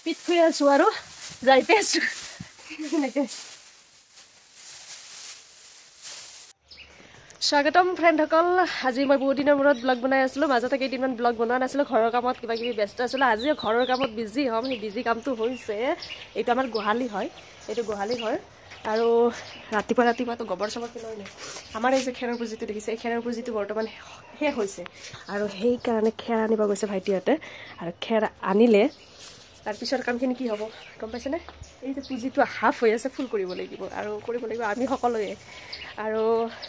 পিঠ খুৱাই আছো আৰু যাইতে আছো এনেকে স্বাগতম ফ্ৰেণ্ডসকল আজি মই বহুত দিনৰ মূৰত ব্লগ বনাই আছিলোঁ মাজতে কেইদিনমান ব্লগ বনোৱা নাছিলোঁ ঘৰৰ কামত কিবা কিবি ব্যস্ত আছিলোঁ আজি ঘৰৰ কামত বিজি হ'ম সেই বিজি কামটো হৈছে এইটো আমাৰ গোহালি হয় এইটো গোহালি ঘৰ আৰু ৰাতিপুৱাটো গোবৰ চবৰ পেলাই নাই আমাৰ এই যে খেৰৰ পুঁজিটো দেখিছে এই খেৰৰ পুঁজিটো বৰ্তমান শেষ হৈছে আৰু সেইকাৰণে খেৰ আনিব গৈছে ভাইটিহঁতে আৰু খেৰ আনিলে তাৰপিছৰ কামখিনি কি হ'ব গম পাইছেনে এই যে পুঁজিটো হাফ হৈ আছে ফুল কৰিব লাগিব আৰু কৰিব লাগিব আমি সকলোৱে আৰু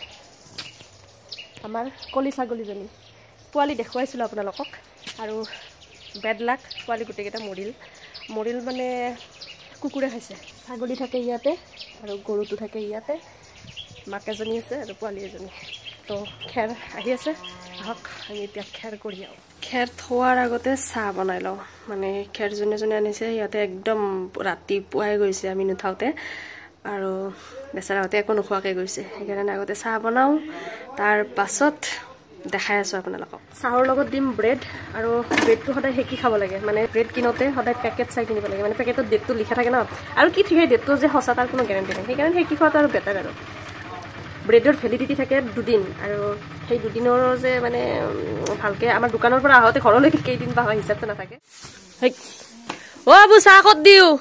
আমাৰ কলি ছাগলীজনী পোৱালি দেখুৱাইছিলোঁ আপোনালোকক আৰু বেড লাক পোৱালি গোটেইকেইটা মৰিল মানে কুকুৰে খাইছে ছাগলী থাকে ইয়াতে আৰু গৰুটো থাকে ইয়াতে মাক এজনী আছে আৰু পোৱালি এজনী তো খেৰ আহি আছে আহক আমি এতিয়া খেৰ কৰি আহোঁ খেৰ থোৱাৰ আগতে চাহ বনাই লওঁ মানে খেৰ যোনে আনিছে সিহঁতে একদম ৰাতিপুৱাই গৈছে আমি নুঠাওঁতে আৰু বেচাৰাহঁতে একো নোখোৱাকৈ গৈছে সেইকাৰণে আগতে চাহ বনাওঁ তাৰ পাছত দেখাই আছোঁ আপোনালোকক চাহৰ লগত দিম ব্ৰেড আৰু ব্ৰেডটো সদায় সেকি খাব লাগে মানে ব্ৰেড কিনোতে সদায় পেকেট চাই কিনিব লাগে মানে পেকেটত ডেটটো লিখা থাকে ন আৰু কি ঠিক সেই ডেটটো যে সঁচা তাৰ কোনো গেৰেণ্টি নাই সেইকাৰণে সেকি খোৱাটো আৰু বেটাৰ আৰু ব্ৰেডৰ ভেলিডিটি থাকে 2 দিন আৰু সেই 2 দিনৰ যে মানে ভালকৈ আমাৰ দোকানৰ পৰা আহোঁতে ঘৰলৈকে কেইদিন বা হয় হিচাপটো নাথাকে অ' আবু চাহ ক'ত দিওঁ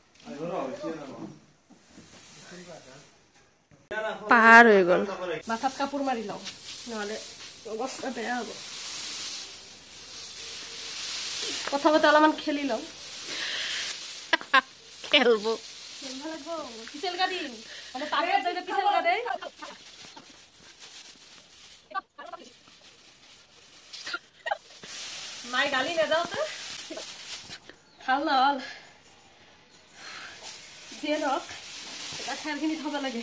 পাহাৰ হৈ গ'ল মাথাত কাপোৰ মাৰি লওঁ নহ'লে অৱস্থা বেয়া হ'ব কথা পাতি অলপমান খেলি লওঁ খেলব পিছেল গা দিম মানে পাহাৰত যাই পিছেল গা দেই মাই গালি নেযাওঁতে ভাল নহ'ল যিয়ে নহওক এটা খেৰখিনি থ'ব লাগে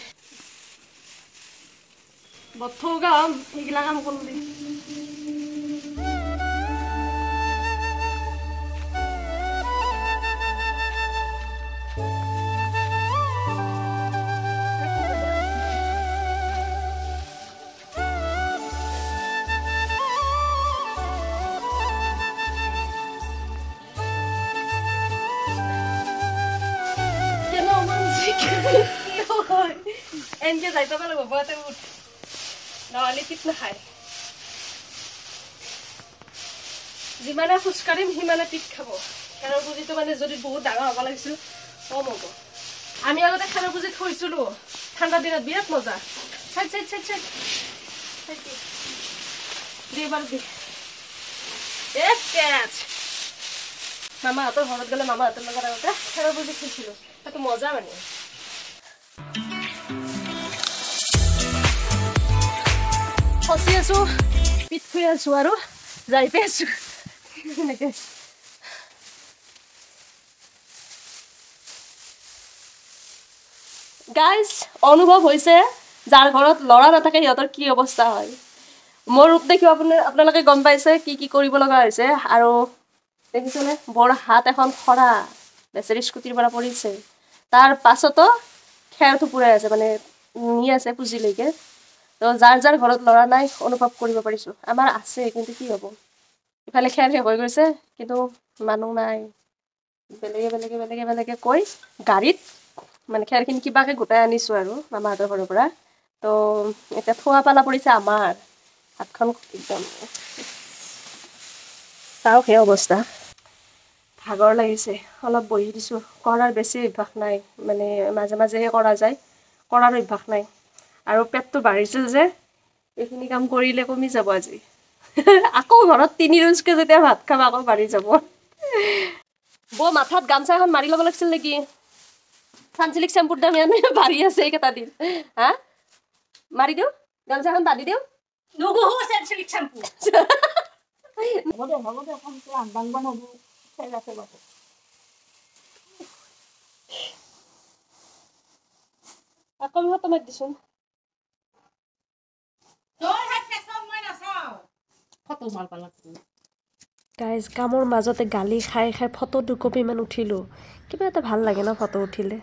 বথৌ গাম সেইগিলা কাম কৰিলি এনকে যাই পাব লাগিব বয়াতে উঠ নহ'লে পিঠ নাখায় যিমানে খোজকাঢ়িম সিমানে পিঠ খাব খেৰৰ পুঁজিটো মানে যদি বহুত ডাঙৰ হ'ব লাগিছিল কম হ'ব আমি আগতে খেৰৰ পুঁজি থৈছিলোঁ ঠাণ্ডা দিনত বিৰাট মজা চাইড এবাৰ দি মামাহঁতৰ ঘৰত গ'লে মামাহঁতৰ লগত আগতে খেৰৰ পুঁজি থৈছিলোঁ সেইটো মজা মানে ফচি আছো পিঠ খুৱাই আছো আৰু যাইতে আছো এনেকে গাইজ অনুভৱ হৈছে যাৰ ঘৰত ল'ৰা নাথাকে সিহঁতৰ কি অৱস্থা হয় মোৰ ৰূপ দেখি আপোনালোকে গম পাইছে কি কৰিব লগা হৈছে আৰু দেখিছেনে বৰ হাত এখন খৰা বেচেৰি স্কুটিৰ পৰা পৰিছে তাৰ পাছতো খেৰ থুপুৰাই আছে মানে নি আছে পুঁজিলৈকে তো যাৰ ঘৰত ল'ৰা নাই অনুভৱ কৰিব পাৰিছোঁ আমাৰ আছে কিন্তু কি হ'ব ইফালে খেৰ শেষ হৈ গৈছে কিন্তু মানুহ নাই বেলেগে কৈ গাড়ীত মানে খেৰখিনি কিবাকে গোটাই আনিছোঁ আৰু মামাহঁতৰ ঘৰৰ পৰা তো এতিয়া থোৱা পালা পৰিছে আমাৰ হাতখন একদম চাওক সেই অৱস্থা ভাগৰ লাগিছে অলপ বহি দিছোঁ কৰাৰ বেছি অভ্যাস নাই মানে মাজে মাজেহে কৰা যায় কৰাৰ অভ্যাস নাই আৰু পেটটো বাঢ়িছিল যে এইখিনি কাম কৰিলে কমি যাব আজি আকৌ ঘৰত 3 ৰোজকে যেতিয়া ভাত খাম আকৌ বাঢ়ি যাব মাথাত গামছা এখন মাৰি ল'ব লাগিছিল নেকি চানচিলিক চেম্পুৰ দাম ইয়ানে বাঢ়ি আছে এইকেইটা দিন হা মাৰি দিওঁ গামছা এখন বান্ধি দিওঁ চানচিলিক চেম্পু হ'ব দে আকৌ তোমাক দিছোন গাইজ কামৰ মাজতে গালি খাই ফটো 2 কপি মান উঠিলোঁ কিবা এটা ভাল লাগে ন ফটো উঠিলে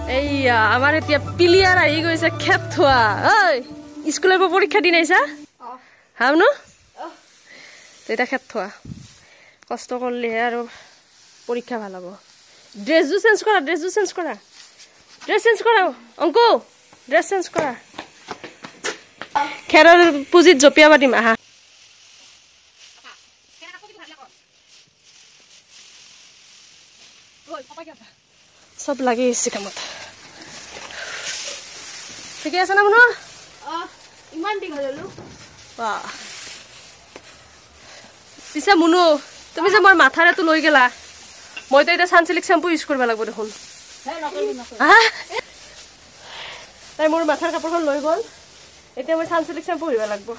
এইয়া আমাৰ এতিয়া পিলিয়াৰ আহি গৈছে খেপ থোৱা ঐ স্কুলৰ পৰা পৰীক্ষা দি নাইছা হাম ন এতিয়া খেপ থোৱা কষ্ট কৰিলেহে আৰু পৰীক্ষা ভাল হ'ব ড্ৰেছটো চেঞ্জ কৰা ড্ৰেছ চেঞ্জ কৰা অংকু ড্ৰেছ চেঞ্জ কৰা খেৰৰ পুঁজিত জপিয়া পাতিম আহা সব লাগি আছে কামত ঠিকে আছে না মানুহ ইমান দীঘল হলো পিছে মুনু তুমি যে মোৰ মাথাৰেটো লৈ গেলা মইতো এতিয়া সানসিল্ক শ্যাম্পু ইউজ কৰিব লাগিব দেখোন তাই মোৰ মাথাৰ কাপোৰখন লৈ গ'ল এতিয়া মই সানসিল্ক শ্যাম্পু দিব লাগিব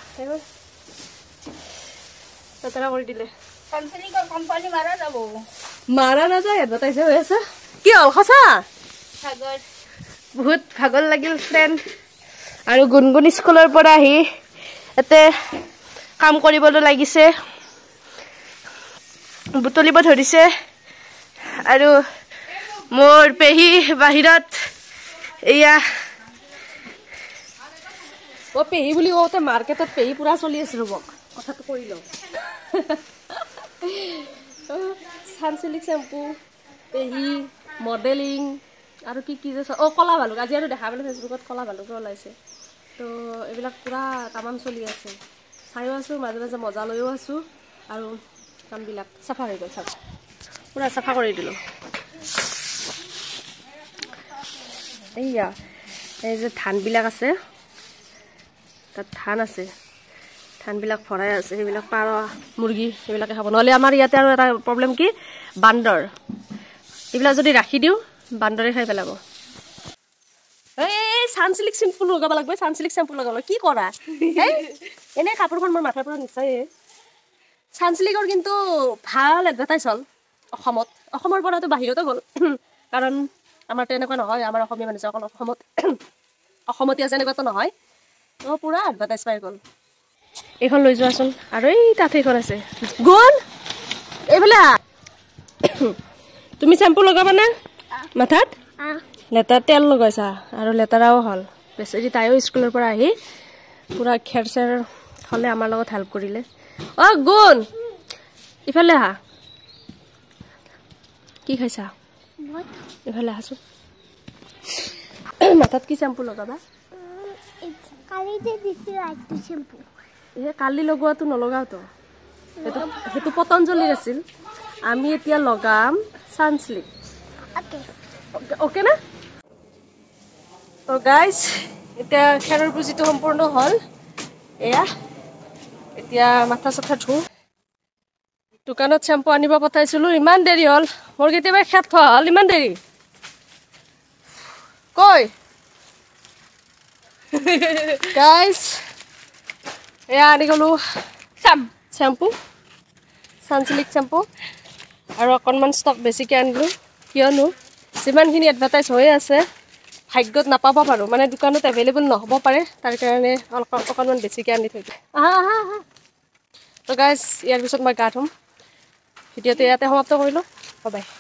তাৰা কৰি দিলে সানসিল্কৰ কোম্পানী মাৰা নাযায় এডভাৰটাইজ হৈ আছে কি হ'ল সঁচা বহুত ভাগৰ লাগিল ফ্ৰেণ্ড আৰু গুণগুণ স্কুলৰ পৰা আহি এতে কাম কৰিবলৈ লাগিছে বুটলিব ধৰিছে আৰু মোৰ পেহী বাহিৰত এয়া ও পেহী বুলি কওঁতে মাৰ্কেটত পেহী পুৰা চলি আছে ৰ'বক কথাটো কৰি লওঁ সানসিল্ক শ্যাম্পু পেহী মডেলিং আৰু কি যে কলা ভালুক আজি আৰু দেখা পালোঁ ফেচবুকত কলা ভালুকো ওলাইছে তো এইবিলাক পুৰা তামাম চলি আছে চাইও আছোঁ মাজে মাজে মজা লৈও আছোঁ আৰু কামবিলাক চাফা হৈ গ'ল চাফা পুৰা চাফা কৰি দিলোঁ এইয়া এই যে ধানবিলাক আছে তাত ধান আছে ধানবিলাক ভৰাই আছে সেইবিলাক পাৰ মুৰ্গী সেইবিলাকে খাব নহ'লে আমাৰ ইয়াতে আৰু এটা প্ৰব্লেম কি বান্দৰ এইবিলাক যদি ৰাখি দিওঁ বান্দৰে খাই পেলাব এই সানসিল্ক শ্যাম্পু লগাব লাগিব সানসিল্ক শ্যাম্পু লগাব কি কৰা এনে কাপোৰখন মোৰ মাথাৰ পৰা নিচায়ে সানসিল্কৰ কিন্তু ভাল এডভাৰটাইজ হ'ল অসমৰ পৰাতো বাহিৰতো গ'ল কাৰণ আমাৰ তেনেকুৱা নহয় আমাৰ অসমীয়া মানুহ অকল অসমতে আছে এনেকুৱাতো নহয় তো পুৰা এডভাৰটাইজ পাই গ'ল এইখন লৈ যোৱাচোন আৰু এই তাত এইখন আছে গুণ এইফালে তুমি শ্যাম্পু লগাবানে মাথাত লেতাৰ তেল লগাইছা আৰু লেতাৰাও হ'ল বেছি তাইও স্কুলৰ পৰা আহি পুৰা খেৰ চেৰ হ'লে আমাৰ লগত হেল্প কৰিলে গুণ ইফালে আহা কি খাইছা ইফালে আহাচোন মাথাত কি শ্যাম্পু লগাবা কালি লগোৱাটো নলগাওতো সেইটো পতঞ্জলিৰ আছিল আমি এতিয়া লগাম সানসিল্ক অ'কে না তো গাইজ এতিয়া খেৰৰ পুঁজিটো সম্পূৰ্ণ হ'ল এয়া এতিয়া মাথা চাথা ধুওঁ দোকানত শ্যাম্পু আনিব পঠাইছিলোঁ ইমান দেৰি হ'ল মোৰ কেতিয়াবা খেত থোৱা হ'ল ইমান দেৰি কৈ গাইজ এয়া আনি গ'লোঁ শ্যাম্পু সানসিল্ক শ্যাম্পু আৰু অকণমান ষ্টক বেছিকৈ আনিলোঁ কিয়নো যিমানখিনি এডভাৰটাইজ হৈ আছে ভাগ্যত নাপাব পাৰোঁ মানে দোকানত এভেইলেবল নহ'ব পাৰে তাৰ কাৰণে অকণমান বেছিকৈ আনি থৈ দিওঁ তো গাইজ ইয়াৰ পিছত মই গা ধুম ভিডিঅ'টো ইয়াতে সমাপ্ত কৰিলোঁ বাই